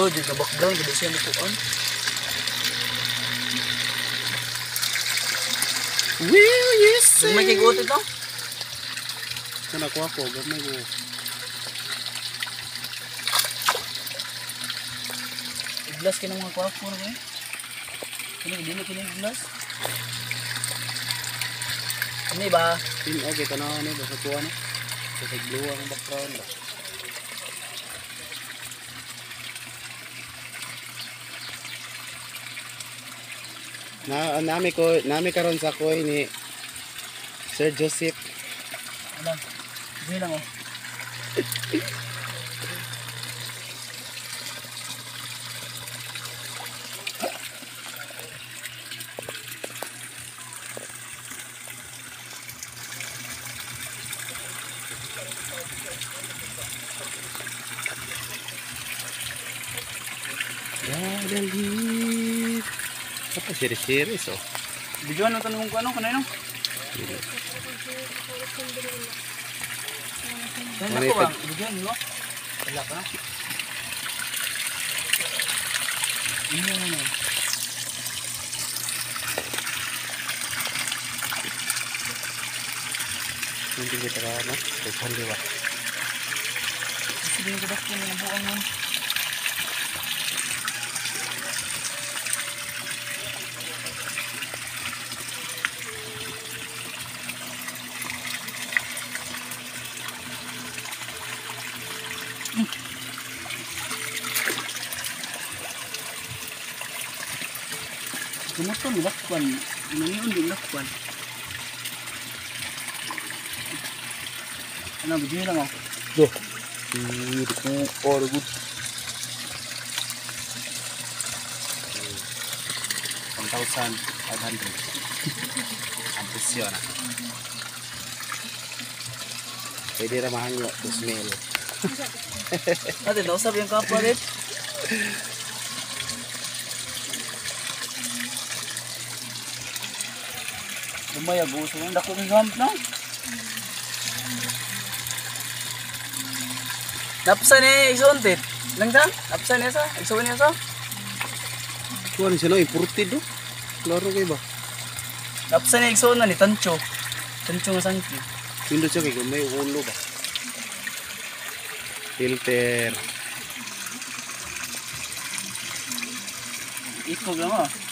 Siguro dito na background kada siya mukuan. Will you say? May kiguot ito. Kana ko gamay ko. Iglas ka ng mga kwako na ba? Kini iglas. Ini ba? Okay, tanaw ni basta tuwa na. Sa blue ang background ba. Nami karon sa koy ni Sir Joseph. Alam. Sige lang oh. Dalit. Apa series oh. Bidyoan mo tanong ko ano kanino? Ano ko ba? Bidyoan mo? Wala ka. Ano ano? Hindi kita na, tekan diwa. Sige ko bakit yung buong mo. Kumusta nilakwan? Ngayon nilakwan. Ano, bigyan lang ako. Duh. Or good. 1,500. Ampresyon na. Pwede ramahan nyo to smell. Ate, nausap yung kapwa rin. Lumayag, gusto mo. Dako kong gamit na. Napsa ni Isontit. Lang sa? Napsa niya sa? Igsuwan niya sa? Kuha rin sila, imported do. Klaro kayo ba? Napsa ni Igsuwan na ni Tancho. Tancho nga sangki. Pindot siya kayo, may ulo ba? Filter. Ikog lang ah.